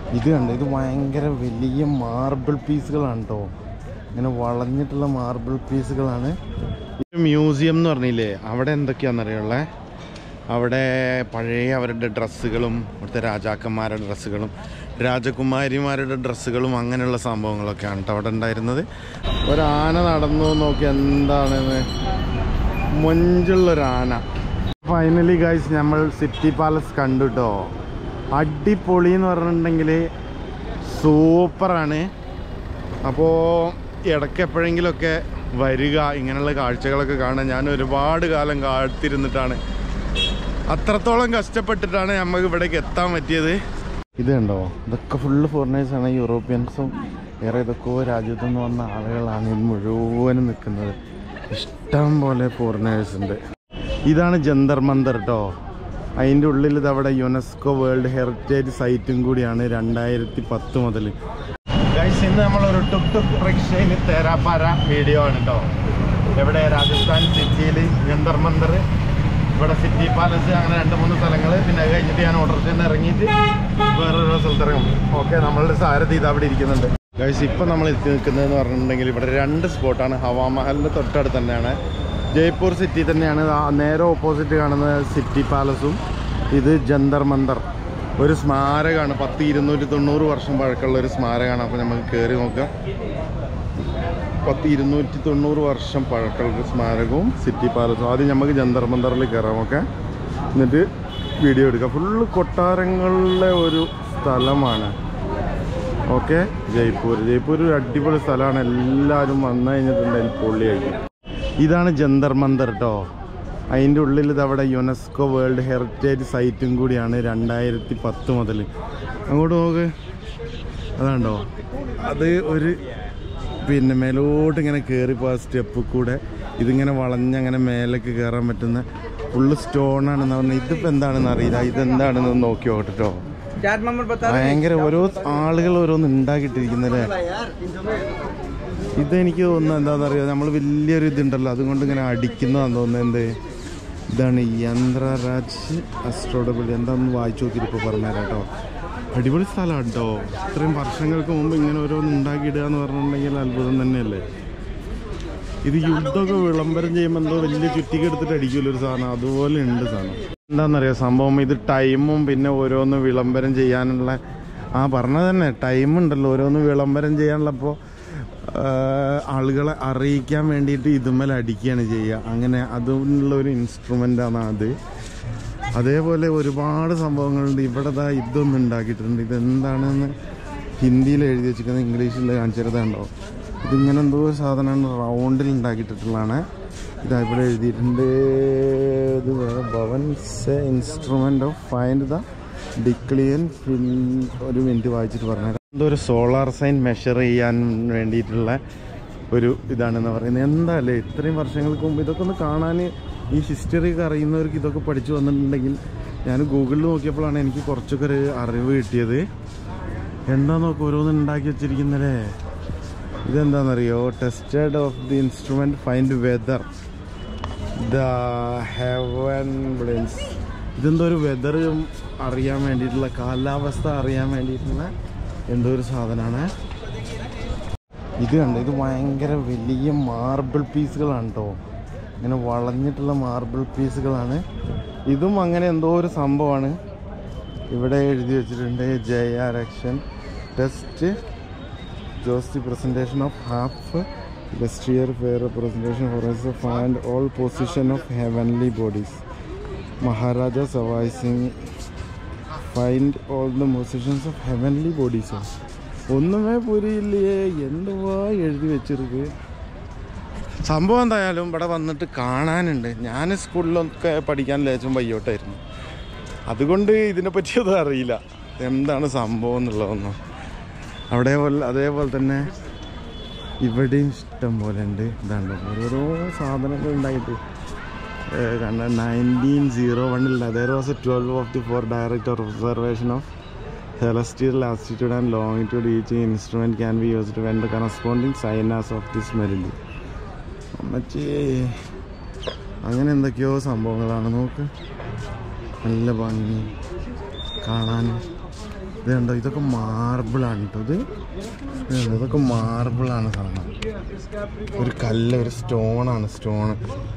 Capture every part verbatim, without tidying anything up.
ഇത് കണ്ടോ, ഇത് ഭയങ്കര വലിയ മാർബിൾ പീസുകളാണ് കേട്ടോ. ഇങ്ങനെ വളഞ്ഞിട്ടുള്ള മാർബിൾ പീസുകളാണ്. മ്യൂസിയം എന്ന് പറഞ്ഞില്ലേ, അവിടെ എന്തൊക്കെയാണെന്നറിയുള്ളേ, അവിടെ പഴയ അവരുടെ ഡ്രസ്സുകളും അവിടുത്തെ രാജാക്കന്മാരുടെ ഡ്രസ്സുകളും രാജകുമാരിമാരുടെ ഡ്രസ്സുകളും അങ്ങനെയുള്ള സംഭവങ്ങളൊക്കെയാണ് കേട്ടോ അവിടെ ഉണ്ടായിരുന്നത്. ഒരാന നടന്നു നോക്കി എന്താണെന്ന്, മൊഞ്ചുള്ളൊരാന. ഫൈനലി ഗൈസ് നമ്മൾ സിറ്റി പാലസ് കണ്ടു കേട്ടോ. അടിപൊളി എന്ന് പറഞ്ഞിട്ടുണ്ടെങ്കിൽ സൂപ്പറാണ്. അപ്പോൾ ഇടയ്ക്ക് എപ്പോഴെങ്കിലുമൊക്കെ വരിക, ഇങ്ങനെയുള്ള കാഴ്ചകളൊക്കെ കാണാൻ. ഞാൻ ഒരുപാട് കാലം കാത്തിരുന്നിട്ടാണ്, അത്രത്തോളം കഷ്ടപ്പെട്ടിട്ടാണ് നമുക്ക് ഇവിടേക്ക് എത്താൻ പറ്റിയത്. ഇത് കണ്ടോ, ഇതൊക്കെ ഫുള്ള് ഫോറിനേഴ്സാണ്. യൂറോപ്യൻസും വേറെ ഏതൊക്കെയോ രാജ്യത്തു നിന്ന് വന്ന ആളുകളാണ് ഇത് മുഴുവനും നിൽക്കുന്നത്. ഇഷ്ടം പോലെ ഫോറിനേഴ്സ് ഉണ്ട്. ഇതാണ് ജന്തർ മന്ദർ കേട്ടോ. അതിൻ്റെ ഉള്ളിൽ ഇതവിടെ യുനെസ്കോ വേൾഡ് ഹെറിറ്റേജ് സൈറ്റും കൂടിയാണ് രണ്ടായിരത്തി പത്ത് മുതൽ. ഗൈസ്, ഇന്ന് നമ്മളൊരു ടുക് ടുക് റിക്ഷയിൽ തേരാപ്പാര വീഡിയോ ആണ് കേട്ടോ. എവിടെ, രാജസ്ഥാൻ സിറ്റിയിൽ ജന്തർ മന്ദർ, ഇവിടെ സിറ്റി പാലസ്, അങ്ങനെ രണ്ട് മൂന്ന് സ്ഥലങ്ങൾ. പിന്നെ അത് കഴിഞ്ഞിട്ട് ഞാൻ ഓട്ടോറിക്ഷയിൽ നിന്ന് ഇറങ്ങിയിട്ട് വേറൊരു സ്ഥലത്തിറങ്ങും. ഓക്കെ, നമ്മളുടെ സാരഥി ഇത് അവിടെ ഇരിക്കുന്നുണ്ട്. ഗൈസ്, ഇപ്പം നമ്മൾ എത്തി നിൽക്കുന്നതെന്ന് പറഞ്ഞിട്ടുണ്ടെങ്കിൽ ഇവിടെ രണ്ട് സ്പോട്ടാണ്. ഹവാമഹലിൻ്റെ തൊട്ടടുത്ത് തന്നെയാണ്, ജയ്പൂർ സിറ്റി തന്നെയാണ്. നേരെ ഓപ്പോസിറ്റ് കാണുന്നത് സിറ്റി പാലസും, ഇത് ജന്തർ മന്ദർ. ഒരു സ്മാരകമാണ്, പത്ത് ഇരുന്നൂറ്റി തൊണ്ണൂറ് വർഷം പഴക്കമുള്ള ഒരു സ്മാരകമാണ്. അപ്പോൾ നമുക്ക് കയറി നോക്കാം. പത്ത് ഇരുന്നൂറ്റി തൊണ്ണൂറ് വർഷം പഴക്കമുള്ള സ്മാരകവും സിറ്റി പാലസും. ആദ്യം നമുക്ക് ജന്തർ മന്ദറിൽ കയറാം. ഓക്കെ, എന്നിട്ട് വീഡിയോ എടുക്കാം. ഫുള്ള് കൊട്ടാരങ്ങളിലെ ഒരു സ്ഥലമാണ്. ഓക്കെ, ജയ്പൂർ ജയ്പൂർ ഒരു അടിപൊളി സ്ഥലമാണ്. എല്ലാവരും വന്നു കഴിഞ്ഞിട്ടുണ്ടെങ്കിൽ പൊള്ളിയായിരിക്കും. ഇതാണ് ജന്തർ മന്ദർ കേട്ടോ. അതിൻ്റെ ഉള്ളിൽ ഇതവിടെ യുനെസ്കോ വേൾഡ് ഹെറിറ്റേജ് സൈറ്റും കൂടിയാണ് രണ്ടായിരത്തി പത്ത് മുതൽ. അങ്ങോട്ട് നോക്ക്, അതാണ്ടോ, അത് ഒരു പിന്നെ മേലോട്ട് ഇങ്ങനെ കയറിപ്പോയ സ്റ്റെപ്പ് കൂടെ ഇതിങ്ങനെ വളഞ്ഞങ്ങനെ മേലേക്ക് കയറാൻ പറ്റുന്ന ഫുള്ള് സ്റ്റോണാണെന്ന് പറഞ്ഞാൽ. ഇതിപ്പോൾ എന്താണെന്ന് അറിയില്ല, ഇതെന്താണെന്ന് നോക്കി നോക്കട്ടോ. ഭയങ്കര ഓരോ ആളുകൾ ഓരോന്ന് ഉണ്ടാക്കിയിട്ടിരിക്കുന്നല്ലേ. ഇതെനിക്ക് തോന്നുന്നത് എന്താണെന്നറിയാം, നമ്മൾ വലിയൊരു ഇതുണ്ടല്ലോ അതുകൊണ്ട് ഇങ്ങനെ അടിക്കുന്നതാണെന്ന് തോന്നുന്നത്. എന്ത് ഇതാണ് യന്ത്രരാജ് അസ്ട്രോഡബിൾ, എന്താണെന്ന് വായിച്ചു നോക്കിയിട്ട് ഇപ്പോൾ പറഞ്ഞുതരാം കേട്ടോ. അടിപൊളി സ്ഥലമാണ് കേട്ടോ. ഇത്രയും വർഷങ്ങൾക്ക് മുമ്പ് ഇങ്ങനെ ഓരോന്ന് ഉണ്ടാക്കിയിടുക എന്ന് പറഞ്ഞിട്ടുണ്ടെങ്കിൽ അത്ഭുതം തന്നെയല്ലേ. ഇത് യുദ്ധമൊക്കെ വിളംബരം ചെയ്യുമ്പോൾ എന്തോ വലിയ ചുറ്റിക്ക് എടുത്തിട്ട് അടിക്കുമല്ലോ ഒരു സാധനം, അതുപോലെ ഉണ്ട് സാധനം. എന്താണെന്നറിയാം സംഭവം, ഇത് ടൈമും പിന്നെ ഓരോന്ന് വിളംബരം ചെയ്യാനുള്ള, ആ പറഞ്ഞത് തന്നെ ടൈമുണ്ടല്ലോ, ഓരോന്ന് വിളംബരം ചെയ്യാനുള്ളപ്പോൾ ആളുകളെ അറിയിക്കാൻ വേണ്ടിയിട്ട് ഇതുമ്മൽ അടിക്കുകയാണ് ചെയ്യുക. അങ്ങനെ അതിനുള്ളൊരു ഇൻസ്ട്രുമെൻ്റാണ് അത്. അതേപോലെ ഒരുപാട് സംഭവങ്ങളുണ്ട്. ഇവിടെ ദാ ഇതൊന്നും ഉണ്ടാക്കിയിട്ടുണ്ട്. ഇതെന്താണെന്ന് ഹിന്ദിയിൽ എഴുതി വെച്ചിരിക്കുന്നത്, ഇംഗ്ലീഷിൽ കാണിച്ചിരുന്നുണ്ടോ. ഇതിങ്ങനെ എന്തോ സാധനമാണ് റൗണ്ടിൽ ഉണ്ടാക്കിയിട്ടുള്ളതാണ്. ഇതാ ഇവിടെ എഴുതിയിട്ടുണ്ട്. ഇത് Bhavans instrument of find the declination fill. ഒരു മിനിറ്റ് വായിച്ചിട്ട് പറഞ്ഞുതരാം. എന്തോ ഒരു സോളാർ സൈൻ മെഷർ ചെയ്യാൻ വേണ്ടിയിട്ടുള്ള ഒരു ഇതാണെന്ന് പറയുന്നത്. എന്താ അല്ലേ, ഇത്രയും വർഷങ്ങൾക്ക് മുമ്പ് ഇതൊക്കെ ഒന്ന് കാണാൻ, ഈ ഹിസ്റ്ററി ഒക്കെ അറിയുന്നവർക്ക് ഇതൊക്കെ പഠിച്ചു വന്നിട്ടുണ്ടെങ്കിൽ. ഞാൻ ഗൂഗിളിൽ നോക്കിയപ്പോഴാണ് എനിക്ക് കുറച്ചൊക്കെ ഒരു അറിവ് കിട്ടിയത്. എന്താ നോക്കുക, ഓരോന്ന് ഉണ്ടാക്കി വെച്ചിരിക്കുന്നല്ലേ. ഇതെന്താണെന്നറിയോ, tested of the instrument find weather the heaven blinds. ഇതെന്തോ ഒരു വെദർ അറിയാൻ വേണ്ടിയിട്ടുള്ള, കാലാവസ്ഥ അറിയാൻ വേണ്ടിയിട്ടുള്ള എന്തോ ഒരു സാധനമാണ്. ഇത് കണ്ടോ, ഇത് ഭയങ്കര വലിയ മാർബിൾ പീസുകളാണ് കേട്ടോ. ഇങ്ങനെ വളഞ്ഞിട്ടുള്ള മാർബിൾ പീസുകളാണ്. ഇതും അങ്ങനെ എന്തോ ഒരു സംഭവമാണ്. ഇവിടെ എഴുതി വെച്ചിട്ടുണ്ട്, ജയ രക്ഷൻ test shows the presentation of half വെസ്റ്റിയർ fair presentation for find all position of heavenly bodies. Maharaja Sawai Singh find all the positions of heavenly bodies. ഒന്നുമേ പുരിയില്ലേ, എന്തുവാ എഴുതി വെച്ചിருக்கு. സംഭവം എന്തായാലും ഇവിടെ വന്നിട്ട് കാണാനുണ്ട്. ഞാൻ സ്കൂളിലൊക്കെ പഠിക്കാൻ ലേശം വയ്യോട്ടായിരുന്നു, അതുകൊണ്ട് ഇതിനെപ്പറ്റിയൊന്നും അറിയില്ല എന്താണ് സംഭവം എന്നുള്ളതൊന്നും. അവിടെ പോലെ അതേപോലെ തന്നെ ഇവിടെയും ഇഷ്ടം പോലെ ഉണ്ട്. ഇതാണ് ഓരോരോ സാധനങ്ങൾ ഉണ്ടായിട്ട് കണ്ട. നയൻറ്റീൻ സീറോ വണ്ണിൽ there was a twelve of the four direct observation of celestial latitude and longitude. Each instrument can be used when the corresponding signs of this melody. അമ്മച്ചേ, അങ്ങനെ എന്തൊക്കെയോ സംഭവങ്ങളാണ്. നോക്ക്, നല്ല ഭംഗി കാണാൻ. ഇത് കണ്ടോ, ഇതൊക്കെ മാർബിളാണ് കേട്ടോ. ഇത് ഇതൊക്കെ മാർബിളാണ് സാധനം. ഒരു കല്ല്, ഒരു സ്റ്റോണാണ്, സ്റ്റോണ്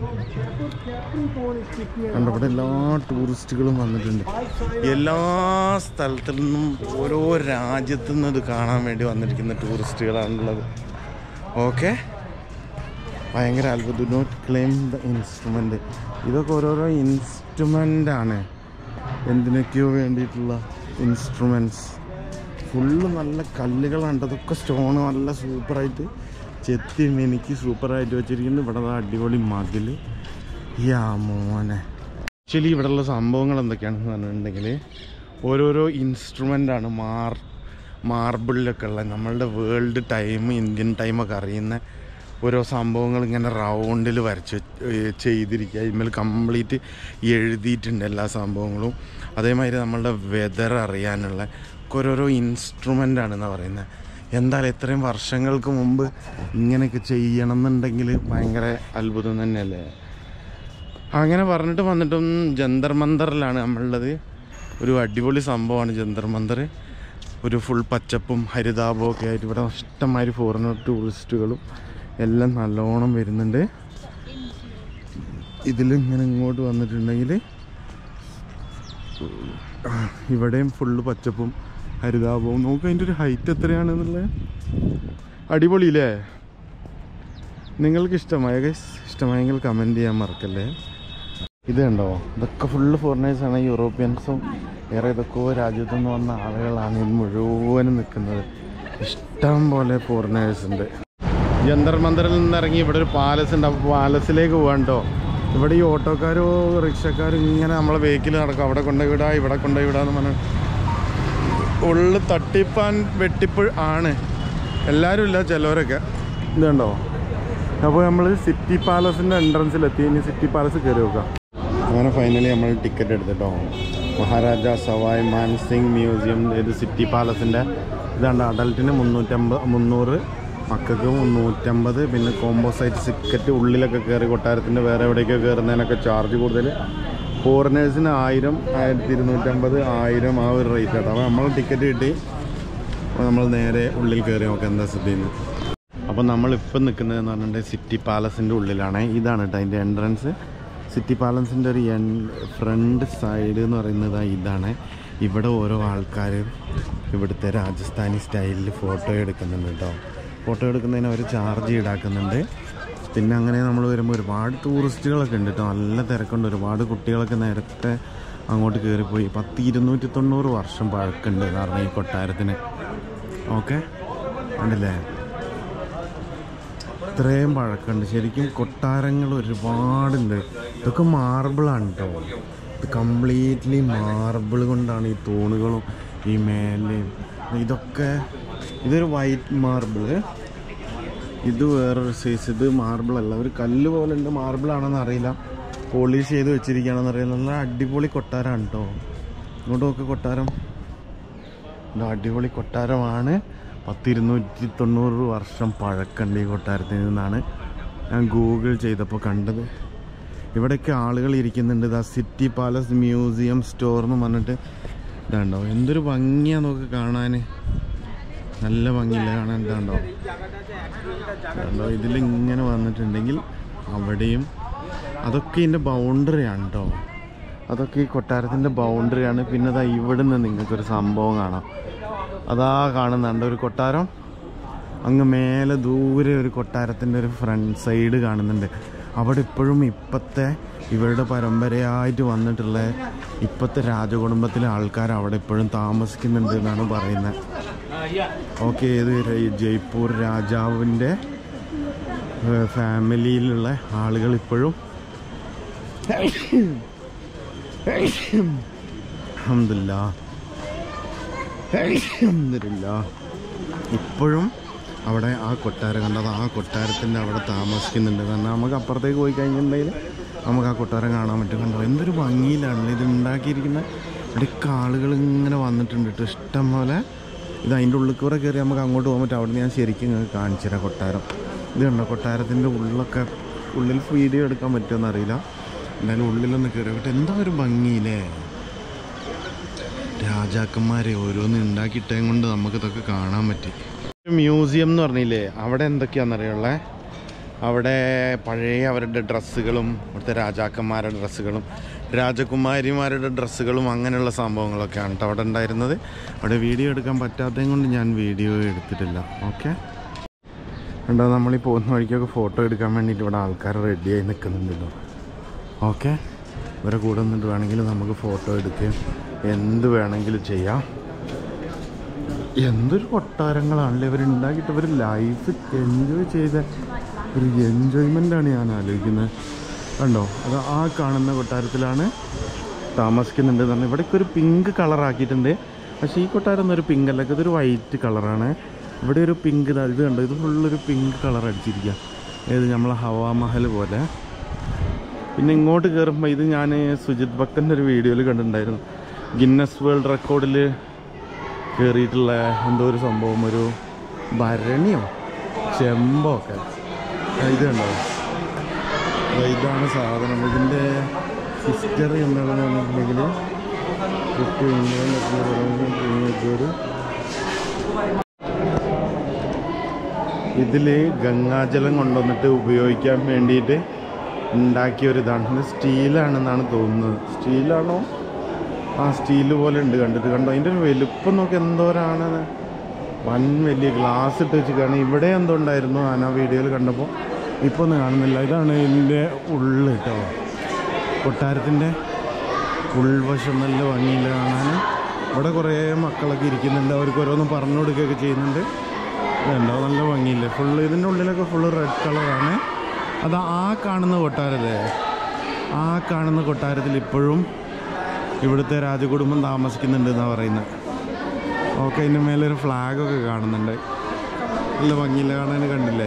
കണ്ടോ. ഇവിടെ എല്ലാ ടൂറിസ്റ്റുകളും വന്നിട്ടുണ്ട്. എല്ലാ സ്ഥലത്തു നിന്നും ഓരോ രാജ്യത്തു നിന്നും ഇത് കാണാൻ വേണ്ടി വന്നിരിക്കുന്ന ടൂറിസ്റ്റുകളാണുള്ളത്. ഓക്കെ, ഭയങ്കര അത്ഭുതം. Do not claim the instrument. ഇതൊക്കെ ഓരോരോ ഇൻസ്ട്രുമെൻ്റാണ്, എന്തിനൊക്കെയോ വേണ്ടിയിട്ടുള്ള ഇൻസ്ട്രുമെൻറ്റ്സ്. ഫുള്ള് നല്ല കല്ലുകളാണ്. അതൊക്കെ സ്റ്റോണ് നല്ല സൂപ്പറായിട്ട് ചെത്തി മിനുക്കി സൂപ്പറായിട്ട് വെച്ചിരിക്കുന്നു. ഇവിടെ അടിപൊളി മതിൽ. യാ മോനെ, ആക്ച്വലി ഇവിടെയുള്ള സംഭവങ്ങൾ എന്തൊക്കെയാണെന്ന് പറഞ്ഞിട്ടുണ്ടെങ്കിൽ ഓരോരോ ഇൻസ്ട്രുമെൻ്റാണ്. മാർ മാർബിളിലൊക്കെ ഉള്ള നമ്മളുടെ വേൾഡ് ടൈം, ഇന്ത്യൻ ടൈമൊക്കെ അറിയുന്ന ഓരോ സംഭവങ്ങൾ ഇങ്ങനെ റൗണ്ടിൽ വരച്ച് ചെയ്തിരിക്കുക. ഇതിന്മേൽ കംപ്ലീറ്റ് എഴുതിയിട്ടുണ്ട് എല്ലാ സംഭവങ്ങളും. അതേമാതിരി നമ്മളുടെ വെതർ അറിയാനുള്ള ഓരോരോ ഇൻസ്ട്രുമെൻ്റാണെന്നാണ് പറയുന്നത്. എന്തായാലും ഇത്രയും വർഷങ്ങൾക്ക് മുമ്പ് ഇങ്ങനെയൊക്കെ ചെയ്യണം എന്നുണ്ടെങ്കിൽ ഭയങ്കര അത്ഭുതം തന്നെയല്ലേ. അങ്ങനെ പറഞ്ഞിട്ട് വന്നിട്ടും ജന്തർ മന്ദറിലാണ് നമ്മളുള്ളത്. ഒരു അടിപൊളി സംഭവമാണ് ജന്തർ മന്ദർ. ഒരു ഫുൾ പച്ചപ്പും ഹരിതാപവും ഒക്കെ ആയിട്ട് ഇവിടെ ഇഷ്ടംമാതിരി ഫോറിനർ ടൂറിസ്റ്റുകളും എല്ലാം നല്ലോണം വരുന്നുണ്ട്. ഇതിലിങ്ങനെ ഇങ്ങോട്ട് വന്നിട്ടുണ്ടെങ്കിൽ ഇവിടെയും ഫുള്ള് പച്ചപ്പും ഹരിതാപവും. നോക്കുക അതിൻ്റെ ഒരു ഹൈറ്റ് എത്രയാണെന്നുള്ളത്. അടിപൊളിയില്ലേ? നിങ്ങൾക്ക് ഇഷ്ടമായ ഗൈസ്? ഇഷ്ടമായെങ്കിൽ കമൻറ്റ് ചെയ്യാൻ മറക്കല്ലേ. ഇത് കണ്ടോ, ഇതൊക്കെ ഫുള്ള് ഫോറിനേഴ്സാണ്. യൂറോപ്യൻസും വേറെ ഏതൊക്കെയോ രാജ്യത്തു നിന്ന് വന്ന ആളുകളാണ് ഇത് മുഴുവനും നിൽക്കുന്നത്. ഇഷ്ടം പോലെ ഫോറിനേഴ്സ് ഉണ്ട്. ജന്തർ മന്ദറിൽ നിന്നിറങ്ങി ഇവിടെ ഒരു പാലസ് ഉണ്ട്. അപ്പോൾ പാലസിലേക്ക് പോകാണ്ടോ. ഇവിടെ ഈ ഓട്ടോക്കാരോ റിക്ഷക്കാരും ഇങ്ങനെ നമ്മളെ വെഹിക്കിൽ നടക്കും. അവിടെ കൊണ്ടുപോയി വിടാ, ഇവിടെ കൊണ്ടുപോയി വിടാന്ന് പറഞ്ഞാൽ ഉള്ളു തട്ടിപ്പാൻ വെട്ടിപ്പ് ആണ്. എല്ലാവരും ഇല്ല, ചിലവരൊക്കെ. ഇതുണ്ടോ. അപ്പോൾ നമ്മൾ സിറ്റി പാലസിൻ്റെ എൻട്രൻസിലെത്തി. ഇനി സിറ്റി പാലസ് കയറി നോക്കാം. അങ്ങനെ ഫൈനലി നമ്മൾ ടിക്കറ്റ് എടുത്തിട്ടോ. മഹാരാജ സവായ് മാൻസിംഗ് മ്യൂസിയം. ഇത് സിറ്റി പാലസിൻ്റെ ഇതാണ്. അഡൽട്ടിന് മുന്നൂറ്റമ്പത് മുന്നൂറ് മക്കൾക്ക് മുന്നൂറ്റമ്പത്. പിന്നെ കോമ്പോസൈറ്റ് ടിക്കറ്റ് ഉള്ളിലൊക്കെ കയറി കൊട്ടാരത്തിൻ്റെ വേറെ എവിടെയൊക്കെ കയറുന്നതിനൊക്കെ ചാർജ് കൂടുതൽ. ഫോറിനേഴ്സിന് ആയിരം, ആയിരത്തി ഇരുന്നൂറ്റമ്പത്, ആയിരം ആ ഒരു റേറ്റ് ആട്ടോ. അപ്പോൾ നമ്മൾ ടിക്കറ്റ് കിട്ടി. അപ്പോൾ നമ്മൾ നേരെ ഉള്ളിൽ കയറി നോക്കാം എന്താ സ്ഥിതിന്ന്. അപ്പോൾ നമ്മളിപ്പം നിൽക്കുന്നതെന്ന് പറഞ്ഞിട്ടുണ്ടെങ്കിൽ സിറ്റി പാലസിൻ്റെ ഉള്ളിലാണ്. ഇതാണ് കേട്ടോ അതിൻ്റെ എൻട്രൻസ്. സിറ്റി പാലസിൻ്റെ ഒരു എൻ ഫ്രണ്ട് സൈഡ് എന്ന് പറയുന്നത് ഇതാണ്. ഇവിടെ ഓരോ ആൾക്കാർ ഇവിടുത്തെ രാജസ്ഥാനി സ്റ്റൈലിൽ ഫോട്ടോ എടുക്കുന്നുണ്ട് കേട്ടോ. ഫോട്ടോ എടുക്കുന്നതിന് അവർ ചാർജ് ഈടാക്കുന്നുണ്ട്. പിന്നെ അങ്ങനെ നമ്മൾ വരുമ്പോൾ ഒരുപാട് ടൂറിസ്റ്റുകളൊക്കെ ഉണ്ട് കേട്ടോ. നല്ല തിരക്കുണ്ട്. ഒരുപാട് കുട്ടികളൊക്കെ നേരത്തെ അങ്ങോട്ട് കയറിപ്പോയി. പത്ത് ഇരുന്നൂറ്റി തൊണ്ണൂറ് വർഷം പഴക്കമുണ്ട് എന്ന് പറഞ്ഞാൽ ഈ കൊട്ടാരത്തിന്. ഓക്കെ, ഉണ്ടല്ലേ? ഇത്രയും പഴക്കമുണ്ട്. ശരിക്കും കൊട്ടാരങ്ങൾ ഒരുപാടുണ്ട്. ഇതൊക്കെ മാർബിളാണ് കേട്ടോ. ഇത് കംപ്ലീറ്റ്ലി മാർബിൾ കൊണ്ടാണ് ഈ തൂണുകളും ഈ മേലെയും. ഇതൊക്കെ ഇതൊരു വൈറ്റ് മാർബിള്. ഇത് വേറൊരു സൈസ്. ഇത് മാർബിളല്ല, ഒരു കല്ല് പോലെ ഉണ്ട്. മാർബിളാണെന്ന് അറിയില്ല, പോളിഷ് ചെയ്ത് വെച്ചിരിക്കുകയാണെന്ന് അറിയില്ല. നല്ല അടിപൊളി കൊട്ടാരമാണ് കേട്ടോ. ഇങ്ങോട്ട് നോക്ക് കൊട്ടാരം. ഇത് അടിപൊളി കൊട്ടാരമാണ്. പത്തിരുന്നൂറ്റി തൊണ്ണൂറ് വർഷം പഴക്കമുണ്ട് ഈ കൊട്ടാരത്തിൽ നിന്നാണ് ഞാൻ ഗൂഗിൾ ചെയ്തപ്പോൾ കണ്ടത്. ഇവിടെയൊക്കെ ആളുകൾ ഇരിക്കുന്നുണ്ട്. ഇതാ സിറ്റി പാലസ് മ്യൂസിയം സ്റ്റോർ എന്ന് പറഞ്ഞിട്ട് ഇതാണ്ടോ. എന്തൊരു ഭംഗിയാണ് നോക്ക് കാണാൻ. നല്ല ഭംഗിയില്ല കാണാൻ. ഇതാണ്ടോ കണ്ടോ. ഇതിലിങ്ങനെ വന്നിട്ടുണ്ടെങ്കിൽ അവിടെയും അതൊക്കെ ഇതിൻ്റെ ബൗണ്ടറിയാണ് കേട്ടോ. അതൊക്കെ ഈ കൊട്ടാരത്തിൻ്റെ ബൗണ്ടറിയാണ്. പിന്നെ അതാ ഇവിടെ നിന്ന് നിങ്ങൾക്കൊരു സംഭവം കാണാം. അതാ കാണുന്നുണ്ട് ഒരു കൊട്ടാരം. അങ്ങ് മേലെ ദൂരെ ഒരു കൊട്ടാരത്തിൻ്റെ ഒരു ഫ്രണ്ട് സൈഡ് കാണുന്നുണ്ട്. അവിടെ ഇപ്പോഴും ഇപ്പോഴത്തെ ഇവരുടെ പരമ്പരയായിട്ട് വന്നിട്ടുള്ള ഇപ്പോഴത്തെ രാജകുടുംബത്തിലെ ആൾക്കാർ അവിടെ ഇപ്പോഴും താമസിക്കുന്നുണ്ട് എന്നാണ് പറയുന്നത്. ഓക്കെ, ഏത് ജയ്പൂർ രാജാവിൻ്റെ ഫാമിലിയിലുള്ള ആളുകൾ ഇപ്പോഴും അൽഹംദുലില്ലാ അൽഹംദുലില്ലാ ഇപ്പോഴും അവിടെ ആ കൊട്ടാരം കണ്ടത്. ആ കൊട്ടാരത്തിൻ്റെ അവിടെ താമസിക്കുന്നുണ്ട്. കാരണം നമുക്ക് അപ്പുറത്തേക്ക് പോയി കഴിഞ്ഞിട്ടുണ്ടെങ്കിൽ നമുക്ക് ആ കൊട്ടാരം കാണാൻ പറ്റും. കണ്ടോ എന്തൊരു ഭംഗിയിലാണ് ഇത് ഉണ്ടാക്കിയിരിക്കുന്നത്. ഇവിടെയൊക്കെ ആളുകൾ ഇങ്ങനെ വന്നിട്ടുണ്ട് കേട്ടോ, ഇഷ്ടം പോലെ. ഇത് അതിൻ്റെ ഉള്ളിൽ കൂടെ കയറി നമുക്ക് അങ്ങോട്ട് പോകാൻ പറ്റും. അവിടെ ഞാൻ ശരിക്കും നിങ്ങൾക്ക് കാണിച്ചു തരാം കൊട്ടാരം. ഇത് കണ്ടോ കൊട്ടാരത്തിൻ്റെ ഉള്ളിലൊക്കെ. ഉള്ളിൽ വീഡിയോ എടുക്കാൻ പറ്റുമെന്ന് അറിയില്ല, എന്തായാലും ഉള്ളിലൊന്ന് കയറി വിട്ട് എന്താ ഒരു ഭംഗിയില്ലേ. രാജാക്കന്മാരെ ഓരോന്ന് ഉണ്ടാക്കിയിട്ടേം കൊണ്ട് നമുക്കിതൊക്കെ കാണാൻ പറ്റി. മ്യൂസിയം എന്ന് പറഞ്ഞില്ലേ, അവിടെ എന്തൊക്കെയാണെന്നറിയുള്ളേ, അവിടെ പഴയ അവരുടെ ഡ്രസ്സുകളും അവിടുത്തെ രാജാക്കന്മാരുടെ ഡ്രസ്സുകളും രാജകുമാരിമാരുടെ ഡ്രസ്സുകളും അങ്ങനെയുള്ള സംഭവങ്ങളൊക്കെയാണ് കേട്ടോ അവിടെ ഉണ്ടായിരുന്നത്. അവിടെ വീഡിയോ എടുക്കാൻ പറ്റാത്തതും കൊണ്ട് ഞാൻ വീഡിയോ എടുത്തിട്ടില്ല. ഓക്കെ, ഉണ്ടോ നമ്മളീ പോകുന്ന വഴിക്കൊക്കെ ഫോട്ടോ എടുക്കാൻ വേണ്ടിയിട്ട് ഇവിടെ ആൾക്കാർ റെഡിയായി നിൽക്കുന്നുണ്ടല്ലോ. ഓക്കെ, ഇവരെ കൂടെ നിന്നിട്ട് വേണമെങ്കിൽ നമുക്ക് ഫോട്ടോ എടുക്കുകയും എന്ത് വേണമെങ്കിലും ചെയ്യാം. എന്തൊരു കൊട്ടാരങ്ങളാണല്ലേ ഇവരുണ്ടാക്കിയിട്ട് ഇവർ ലൈഫ് എൻജോയ് ചെയ്ത ഒരു എൻജോയ്മെൻ്റാണ് ഞാൻ ആലോചിക്കുന്നത്. കണ്ടോ, അത് ആ കാണുന്ന കൊട്ടാരത്തിലാണ് താമസിക്കുന്നുണ്ട് എന്ന് പറഞ്ഞാൽ ഇവിടേക്ക് ഒരു പിങ്ക് കളറാക്കിയിട്ടുണ്ട്. പക്ഷേ ഈ കൊട്ടാരം ഒന്നും ഒരു പിങ്ക് അല്ല, ഇതൊരു വൈറ്റ് കളറാണ്. ഇവിടെ ഒരു പിങ്ക്, ഇത് കണ്ടോ, ഇത് ഫുള്ളൊരു പിങ്ക് കളർ അടിച്ചിരിക്കുക, ഏത് നമ്മളെ ഹവാമഹൽ പോലെ. പിന്നെ ഇങ്ങോട്ട് കയറുമ്പോൾ ഇത് ഞാൻ സുജിത് ഭക്തൻ്റെ ഒരു വീഡിയോയിൽ കണ്ടിട്ടുണ്ടായിരുന്നു, ഗിന്നസ് വേൾഡ് റെക്കോർഡിൽ കയറിയിട്ടുള്ള എന്തോ ഒരു സംഭവം, ഒരു ഭരണിയോ ചെമ്പോ ഒക്കെ. ഇത് കണ്ടോ, ഇതാണ് സാധനം. ഇതിൻ്റെ ഹിസ്റ്ററി എന്താണെന്ന് പറഞ്ഞിട്ടുണ്ടെങ്കിൽ ഒരു ഇതിൽ ഗംഗാജലം കൊണ്ടുവന്നിട്ട് ഉപയോഗിക്കാൻ വേണ്ടിയിട്ട് ഉണ്ടാക്കിയ ഒരു ഇതാണ്. ഇത് സ്റ്റീലാണെന്നാണ് തോന്നുന്നത്. സ്റ്റീലാണോ? ആ സ്റ്റീല് പോലെ ഉണ്ട്, കണ്ടിട്ട് കണ്ടോ. അതിൻ്റെ ഒരു വലുപ്പം നോക്കി എന്തോരാണ്, വൻ വലിയ ഗ്ലാസ് ഇട്ട് വെച്ച് കാണും. ഇവിടെ എന്തോ ഉണ്ടായിരുന്നു ഞാൻ ആ വീഡിയോയിൽ കണ്ടപ്പോൾ, ഇപ്പോൾ ഒന്നും കാണുന്നില്ല. ഇതാണ് ഇതിൻ്റെ ഉള്ളു കേട്ടോ, കൊട്ടാരത്തിൻ്റെ ഉൾവശം. നല്ല ഭംഗിയില്ല കാണാൻ. ഇവിടെ കുറേ മക്കളൊക്കെ ഇരിക്കുന്നുണ്ട്, അവർക്ക് ഓരോന്നും പറഞ്ഞു കൊടുക്കുകയൊക്കെ ചെയ്യുന്നുണ്ട്. ഇതുണ്ടോ, നല്ല ഭംഗിയില്ലേ ഫുള്ള്. ഇതിൻ്റെ ഉള്ളിലൊക്കെ ഫുള്ള് റെഡ് കളറാണ്. അത് ആ കാണുന്ന കൊട്ടാരല്ലേ, ആ കാണുന്ന കൊട്ടാരത്തിൽ ഇപ്പോഴും ഇവിടുത്തെ രാജകുടുംബം താമസിക്കുന്നുണ്ട് എന്നാണ് പറയുന്നത്. ഓക്കെ, അതിൻ്റെ മേലെ ഒരു ഫ്ലാഗൊക്കെ കാണുന്നുണ്ട്. നല്ല ഭംഗിയില്ല കാണാൻ, കണ്ടില്ലേ.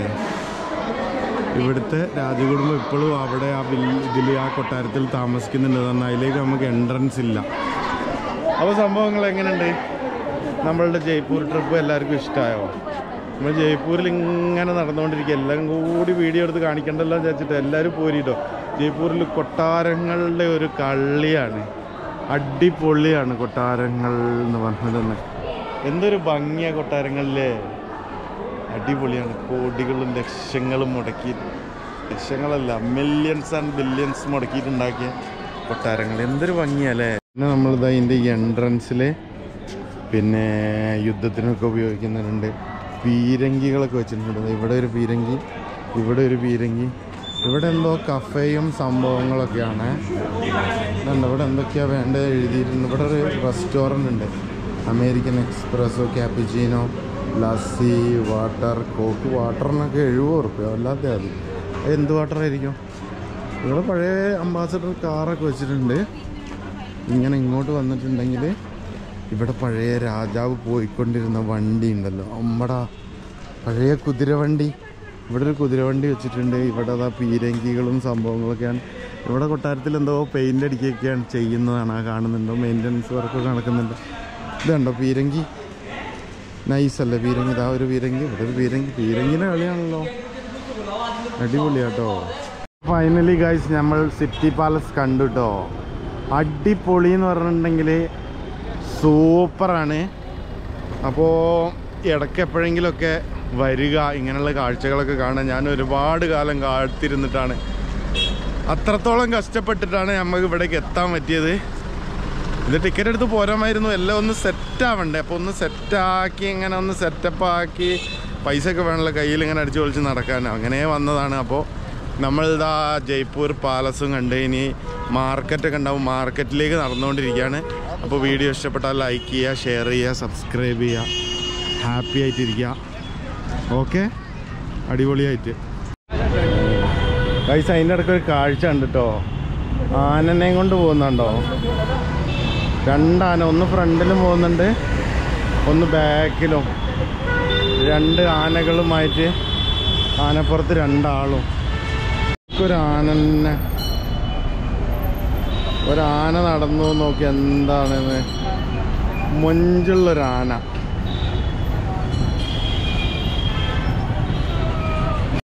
ഇവിടുത്തെ രാജകുടുംബം ഇപ്പോഴും അവിടെ ആ ബിൽ ഇതിൽ ആ കൊട്ടാരത്തിൽ താമസിക്കുന്നുണ്ട് പറഞ്ഞാൽ അതിലേക്ക് നമുക്ക് എൻട്രൻസ് ഇല്ല. അപ്പോൾ സംഭവങ്ങൾ എങ്ങനെയുണ്ട്? നമ്മളുടെ ജയ്പൂർ ട്രിപ്പ് എല്ലാവർക്കും ഇഷ്ടമായോ? നമ്മൾ ജയ്പൂരിൽ ഇങ്ങനെ നടന്നുകൊണ്ടിരിക്കുക, എല്ലാം കൂടി വീഡിയോ എടുത്ത് കാണിക്കണ്ടല്ലോ വിചാരിച്ചിട്ട് എല്ലാവരും പോരിട്ടോ. ജയ്പൂരിൽ കൊട്ടാരങ്ങളുടെ ഒരു കള്ളിയാണ്, അടിപൊളിയാണ് കൊട്ടാരങ്ങൾ എന്ന് പറഞ്ഞത് തന്നെ. എന്തൊരു ഭംഗിയാണ് കൊട്ടാരങ്ങളിലെ, അടിപൊളിയാണ്. കോടികളും ലക്ഷങ്ങളും മുടക്കി, ലക്ഷങ്ങളല്ല മില്യൺസ് ആൻഡ് ബില്യൺസ് മുടക്കിയിട്ടുണ്ടാക്കിയ കൊട്ടാരങ്ങൾ. എന്തൊരു ഭംഗിയല്ലേ. പിന്നെ നമ്മളിത് അതിൻ്റെ എൻട്രൻസിൽ പിന്നെ യുദ്ധത്തിനൊക്കെ ഉപയോഗിക്കുന്നുണ്ട്. പീരങ്കികളൊക്കെ വെച്ചിട്ടുണ്ട്. ഇവിടെ ഒരു പീരങ്കി, ഇവിടെ ഒരു പീരങ്കി. ഇവിടെ എന്തോ കഫേയും സംഭവങ്ങളൊക്കെയാണ്. ഇതുണ്ട്, ഇവിടെ എന്തൊക്കെയാണ് വേണ്ടത് എഴുതിയിട്ടുണ്ട്. ഇവിടെ ഒരു റെസ്റ്റോറൻ്റ് ഉണ്ട്, American espresso, cappuccino, lassi, water, coke. വാട്ടറിനൊക്കെ എഴുപത് റുപ്യ, അല്ലാതെ അത് എന്ത് വാട്ടറായിരിക്കും. ഇവിടെ പഴയ അംബാസഡർ കാറൊക്കെ വെച്ചിട്ടുണ്ട്. ഇങ്ങനെ ഇങ്ങോട്ട് വന്നിട്ടുണ്ടെങ്കിൽ ഇവിടെ പഴയ രാജാവ് പോയിക്കൊണ്ടിരുന്ന വണ്ടി ഉണ്ടല്ലോ, അമ്മടാ പഴയ കുതിരവണ്ടി. ഇവിടെ ഒരു കുതിരവണ്ടി വെച്ചിട്ടുണ്ട്. ഇവിടെ അതാ പീരങ്കികളും സംഭവങ്ങളൊക്കെയാണ്. ഇവിടെ കൊട്ടാരത്തിൽ എന്തോ പെയിൻ്റ് അടിക്കുകയൊക്കെയാണ് ചെയ്യുന്നതാണ്, ആ കാണുന്നുണ്ടോ, മെയിൻ്റനൻസ് വർക്കൊക്കെ നടക്കുന്നുണ്ട്. ഇതുണ്ടോ പീരങ്കി, നൈസല്ലേ പീരങ്കി. ഇതാ ഒരു പീരങ്കി, ഇവിടെ ഒരു പീരങ്കി. പീരങ്കിൻ്റെ കളിയാണല്ലോ, അടിപൊളിയാട്ടോ. ഫൈനലി ഗൈസ് നമ്മൾ സിറ്റി പാലസ് കണ്ടു കേട്ടോ. അടിപൊളി എന്ന് പറഞ്ഞിട്ടുണ്ടെങ്കിൽ സൂപ്പറാണ്. അപ്പോൾ ഇടയ്ക്ക് എപ്പോഴെങ്കിലുമൊക്കെ വരിക, ഇങ്ങനെയുള്ള കാഴ്ചകളൊക്കെ കാണാൻ. ഞാൻ ഒരുപാട് കാലം കാത്തിരുന്നിട്ടാണ്, അത്രത്തോളം കഷ്ടപ്പെട്ടിട്ടാണ് നമുക്ക് ഇവിടേക്ക് എത്താൻ പറ്റിയത്. ഇത് ടിക്കറ്റ് എടുത്ത് പോരാമായിരുന്നു, എല്ലാം ഒന്ന് സെറ്റാവണ്ടേ. അപ്പോൾ ഒന്ന് സെറ്റാക്കി ഇങ്ങനെ ഒന്ന് സെറ്റപ്പാക്കി പൈസ ഒക്കെ വേണമല്ലോ കയ്യിൽ ഇങ്ങനെ അടിച്ചു പൊളിച്ച് നടക്കാൻ. അങ്ങനെ വന്നതാണ്. അപ്പോൾ നമ്മളിതാ ജയ്പൂർ പാലസും കണ്ട് ഇനി മാർക്കറ്റൊക്കെ ഉണ്ടാവും, മാർക്കറ്റിലേക്ക് നടന്നുകൊണ്ടിരിക്കുകയാണ്. അപ്പോൾ വീഡിയോ ഇഷ്ടപ്പെട്ടാൽ ലൈക്ക് ചെയ്യുക, ഷെയർ ചെയ്യുക, സബ്സ്ക്രൈബ് ചെയ്യുക. ഹാപ്പി ആയിട്ടിരിക്കുക. ഓക്കെ, അടിപൊളിയായിട്ട് ഗൈസ്. അതിൻ്റെ ഇടയ്ക്ക് ഒരു കാഴ്ച ഉണ്ട് കേട്ടോ, ആനനെയും കൊണ്ട് പോകുന്നുണ്ടോ. രണ്ടാന, ഒന്ന് ഫ്രണ്ടിലും പോകുന്നുണ്ട്, ഒന്ന് ബാക്കിലും. രണ്ട് ആനകളുമായിട്ട്, ആനപ്പുറത്ത് രണ്ടാളും. ഒരു ആനന്നെ, ഒരാന നടന്നു നോക്കി എന്താണെന്ന്, മൊഞ്ചുള്ളൊരാന.